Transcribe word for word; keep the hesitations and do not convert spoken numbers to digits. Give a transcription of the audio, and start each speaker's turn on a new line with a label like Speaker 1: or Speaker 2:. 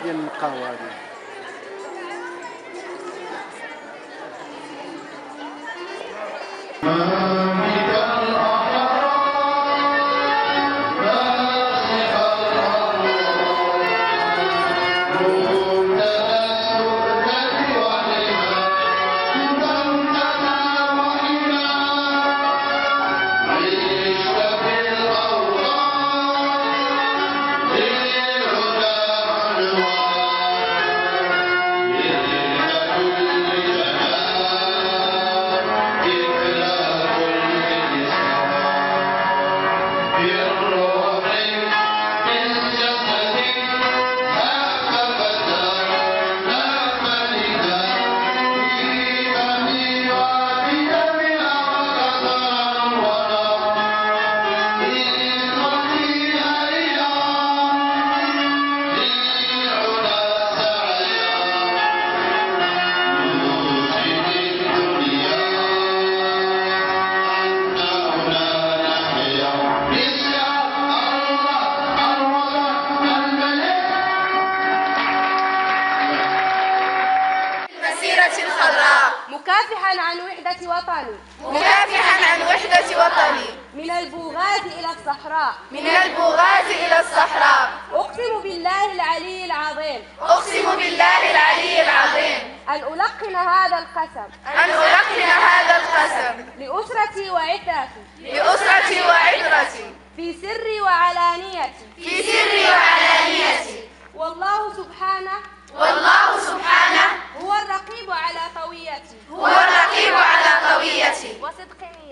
Speaker 1: ديال القهوه هذه.
Speaker 2: مكافحا عن وحدة وطني
Speaker 3: مكافحا عن وحدة وطني
Speaker 2: من البوغاز إلى الصحراء
Speaker 3: من البوغاز إلى الصحراء
Speaker 2: أقسم بالله العلي العظيم
Speaker 3: أقسم بالله العلي العظيم
Speaker 2: أن ألقن هذا القسم
Speaker 3: أن ألقن هذا القسم
Speaker 2: لأسرتي وعترتي
Speaker 3: لأسرتي وعترتي
Speaker 2: في سري وعلانيتي
Speaker 3: في سري وعلانيتي
Speaker 2: والله سبحانه
Speaker 3: والله سبحانه
Speaker 2: هو الرقيب على طويتي
Speaker 3: هو الرقيب على طويتي
Speaker 2: وصدق